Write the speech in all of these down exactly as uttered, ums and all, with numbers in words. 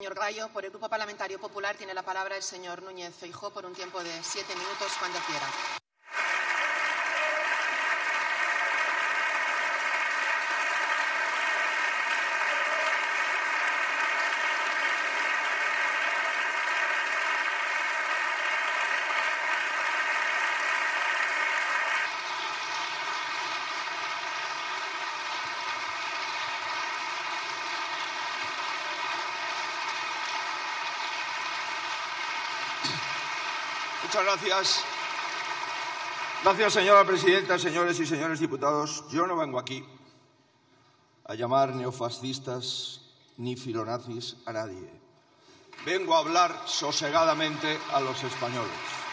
Señor Gallo, por el Grupo Parlamentario Popular tiene la palabra el señor Núñez Feijóo por un tiempo de siete minutos, cuando quiera. Muchas gracias. Gracias, señora presidenta, señores y señores diputados. Yo no vengo aquí a llamar neofascistas ni filonazis a nadie. Vengo a hablar sosegadamente a los españoles.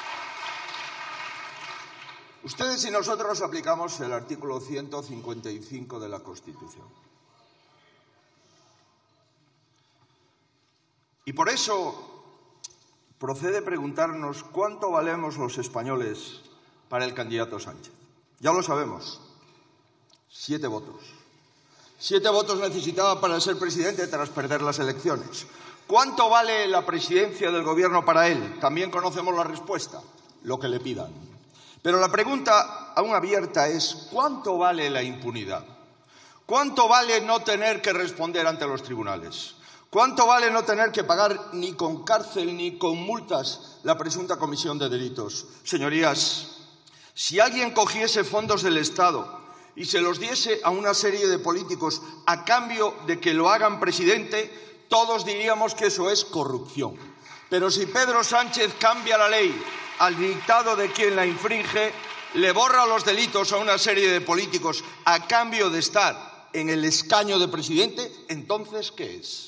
Ustedes y nosotros aplicamos el artículo ciento cincuenta y cinco de la Constitución. Y por eso procede preguntarnos cuánto valemos los españoles para el candidato Sánchez. Ya lo sabemos, siete votos. Siete votos necesitaba para ser presidente tras perder las elecciones. ¿Cuánto vale la presidencia del Gobierno para él? También conocemos la respuesta, lo que le pidan. Pero la pregunta aún abierta es ¿cuánto vale la impunidad? ¿Cuánto vale no tener que responder ante los tribunales? ¿Cuánto vale no tener que pagar ni con cárcel ni con multas la presunta comisión de delitos? Señorías, si alguien cogiese fondos del Estado y se los diese a una serie de políticos a cambio de que lo hagan presidente, todos diríamos que eso es corrupción. Pero si Pedro Sánchez cambia la ley al dictado de quien la infringe, le borra los delitos a una serie de políticos a cambio de estar en el escaño de presidente, entonces, ¿qué es?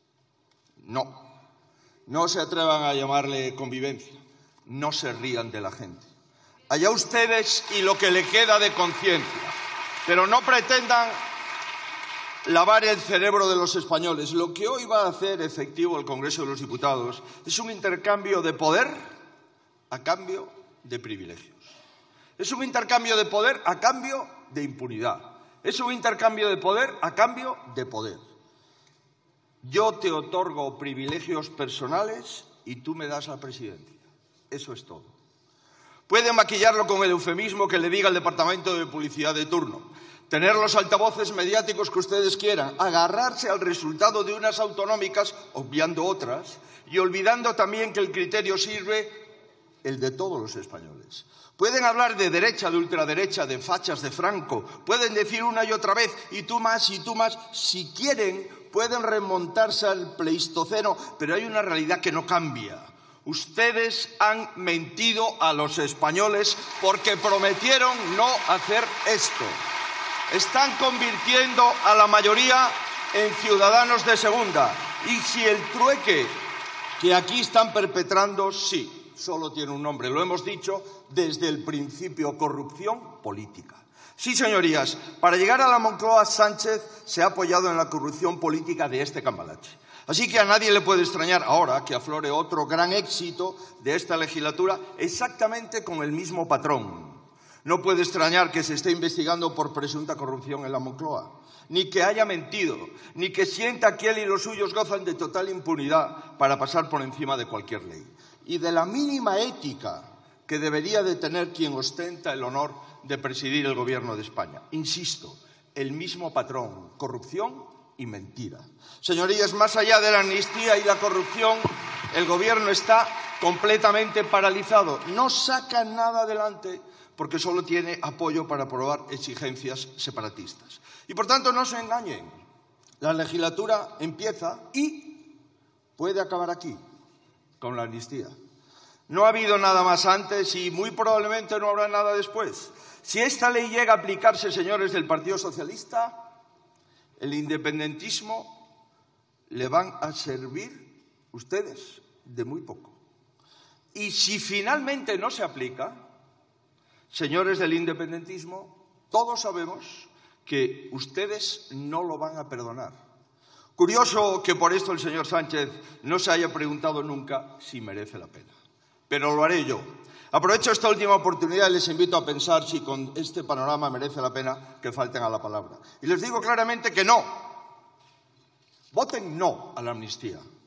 No, no se atrevan a llamarle convivencia, no se rían de la gente. Allá ustedes y lo que le queda de conciencia, pero no pretendan lavar el cerebro de los españoles. Lo que hoy va a hacer efectivo el Congreso de los Diputados es un intercambio de poder a cambio de privilegios. Es un intercambio de poder a cambio de impunidad. Es un intercambio de poder a cambio de poder. Yo te otorgo privilegios personales y tú me das la presidencia. Eso es todo. Pueden maquillarlo con el eufemismo que le diga el departamento de publicidad de turno. Tener los altavoces mediáticos que ustedes quieran. Agarrarse al resultado de unas autonómicas, obviando otras, y olvidando también que el criterio sirve el de todos los españoles. Pueden hablar de derecha, de ultraderecha, de fachas, de Franco. Pueden decir una y otra vez, y tú más, y tú más. Si quieren, pueden remontarse al Pleistoceno, pero hay una realidad que no cambia. Ustedes han mentido a los españoles porque prometieron no hacer esto. Están convirtiendo a la mayoría en ciudadanos de segunda. Y si el trueque que aquí están perpetrando, sí, solo tiene un nombre, lo hemos dicho desde el principio, corrupción política. Sí, señorías, para llegar a la Moncloa, Sánchez se ha apoyado en la corrupción política de este cambalache. Así que a nadie le puede extrañar ahora que aflore otro gran éxito de esta legislatura exactamente con el mismo patrón. No puede extrañar que se esté investigando por presunta corrupción en la Moncloa, ni que haya mentido, ni que sienta que él y los suyos gozan de total impunidad para pasar por encima de cualquier ley. Y de la mínima ética que debería de tener quien ostenta el honor de presidir el Gobierno de España. Insisto, el mismo patrón, corrupción y mentira. Señorías, más allá de la amnistía y la corrupción, el Gobierno está completamente paralizado. No saca nada adelante porque solo tiene apoyo para aprobar exigencias separatistas. Y por tanto, no se engañen. La legislatura empieza y puede acabar aquí, con la amnistía. No ha habido nada más antes y muy probablemente no habrá nada después. Si esta ley llega a aplicarse, señores del Partido Socialista, el independentismo le van a servir ustedes de muy poco. Y si finalmente no se aplica, señores del independentismo, todos sabemos que ustedes no lo van a perdonar. Curioso que por esto el señor Sánchez no se haya preguntado nunca si merece la pena. Pero lo haré yo. Aprovecho esta última oportunidad y les invito a pensar si con este panorama merece la pena que falten a la palabra. Y les digo claramente que no. Voten no a la amnistía.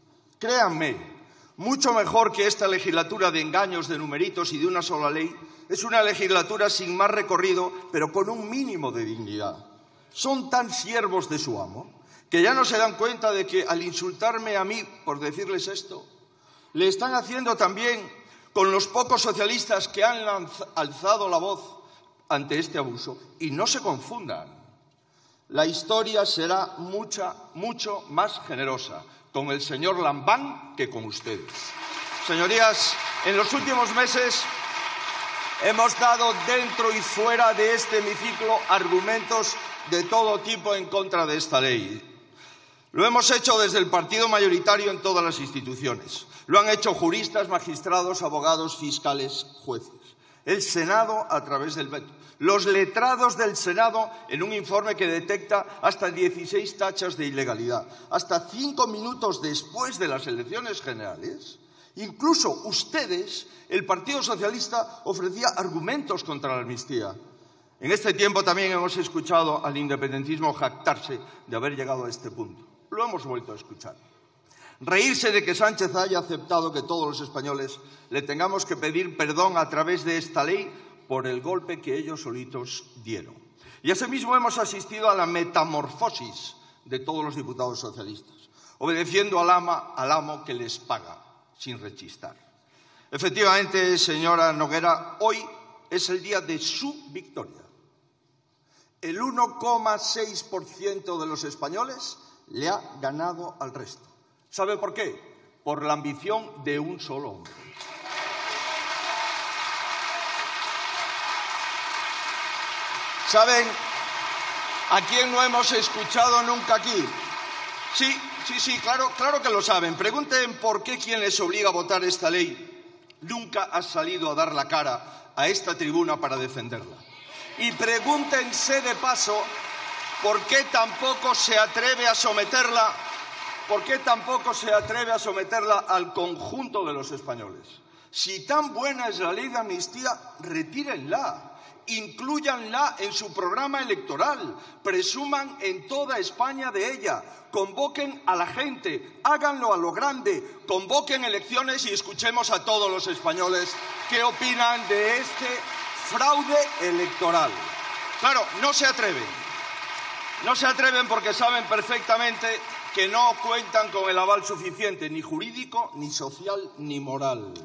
Créanme, mucho mejor que esta legislatura de engaños, de numeritos y de una sola ley, es una legislatura sin más recorrido, pero con un mínimo de dignidad. Son tan siervos de su amo que ya no se dan cuenta de que al insultarme a mí por decirles esto, le están haciendo también con los pocos socialistas que han alzado la voz ante este abuso. Y no se confundan, la historia será mucha, mucho más generosa con el señor Lambán que con ustedes. Señorías, en los últimos meses hemos dado dentro y fuera de este hemiciclo argumentos de todo tipo en contra de esta ley. Lo hemos hecho desde el partido mayoritario en todas las instituciones. Lo han hecho juristas, magistrados, abogados, fiscales, jueces. El Senado a través del veto. Los letrados del Senado en un informe que detecta hasta dieciséis tachas de ilegalidad. Hasta cinco minutos después de las elecciones generales, incluso ustedes, el Partido Socialista, ofrecía argumentos contra la amnistía. En este tiempo también hemos escuchado al independentismo jactarse de haber llegado a este punto. Lo hemos vuelto a escuchar. Reírse de que Sánchez haya aceptado que todos los españoles le tengamos que pedir perdón a través de esta ley por el golpe que ellos solitos dieron. Y asimismo hemos asistido a la metamorfosis de todos los diputados socialistas, obedeciendo al, ama, al amo que les paga, sin rechistar. Efectivamente, señora Noguera, hoy es el día de su victoria. El uno coma seis por ciento de los españoles le ha ganado al resto. ¿Sabe por qué? Por la ambición de un solo hombre. ¿Saben a quién no hemos escuchado nunca aquí? Sí, sí, sí, claro, claro que lo saben. Pregunten por qué quien les obliga a votar esta ley nunca ha salido a dar la cara a esta tribuna para defenderla. Y pregúntense de paso por qué tampoco se atreve a someterla, por qué tampoco se atreve a someterla al conjunto de los españoles. Si tan buena es la ley de amnistía, retírenla. Inclúyanla en su programa electoral, presuman en toda España de ella, convoquen a la gente, háganlo a lo grande, convoquen elecciones y escuchemos a todos los españoles qué opinan de este fraude electoral. Claro, no se atreven, no se atreven porque saben perfectamente que no cuentan con el aval suficiente, ni jurídico, ni social, ni moral.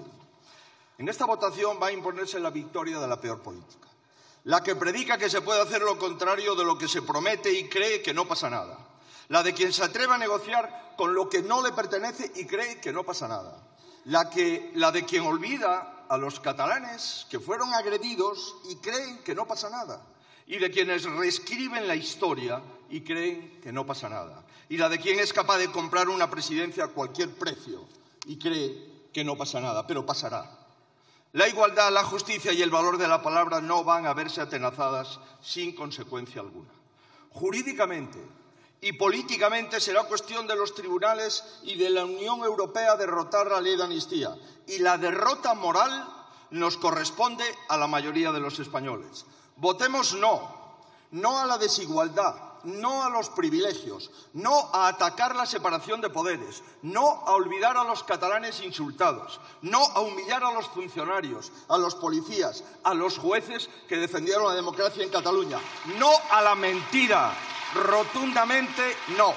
En esta votación va a imponerse la victoria de la peor política. La que predica que se puede hacer lo contrario de lo que se promete y cree que no pasa nada. La de quien se atreve a negociar con lo que no le pertenece y cree que no pasa nada. La, que, la de quien olvida a los catalanes que fueron agredidos y creen que no pasa nada. Y de quienes reescriben la historia y creen que no pasa nada. Y la de quien es capaz de comprar una presidencia a cualquier precio y cree que no pasa nada, pero pasará. La igualdad, la justicia y el valor de la palabra no van a verse atenazadas sin consecuencia alguna. Jurídicamente y políticamente será cuestión de los tribunales y de la Unión Europea derrotar la ley de amnistía. Y la derrota moral nos corresponde a la mayoría de los españoles. Votemos no, no a la desigualdad, no a los privilegios, no a atacar la separación de poderes, no a olvidar a los catalanes insultados, no a humillar a los funcionarios, a los policías, a los jueces que defendieron la democracia en Cataluña, no a la mentira, rotundamente no.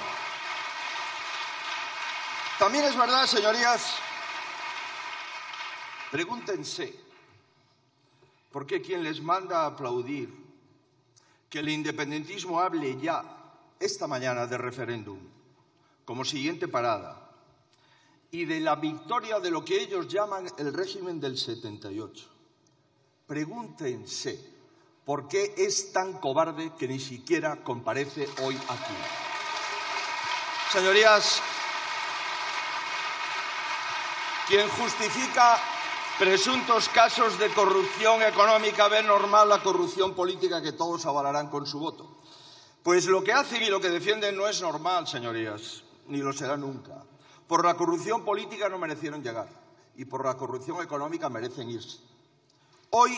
También es verdad, señorías, pregúntense por qué quien les manda a aplaudir que el independentismo hable ya esta mañana de referéndum como siguiente parada y de la victoria de lo que ellos llaman el régimen del setenta y ocho. Pregúntense por qué es tan cobarde que ni siquiera comparece hoy aquí. Señorías, quien justifica presuntos casos de corrupción económica ve normal la corrupción política que todos avalarán con su voto. Pues lo que hacen y lo que defienden no es normal, señorías, ni lo será nunca. Por la corrupción política no merecieron llegar y por la corrupción económica merecen irse. Hoy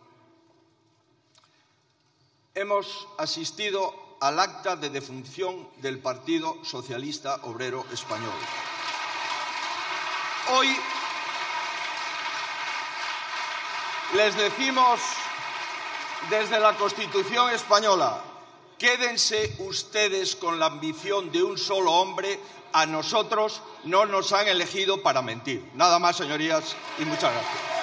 hemos asistido al acta de defunción del Partido Socialista Obrero Español. Hoy les decimos desde la Constitución española, quédense ustedes con la ambición de un solo hombre. A nosotros no nos han elegido para mentir. Nada más, señorías, y muchas gracias.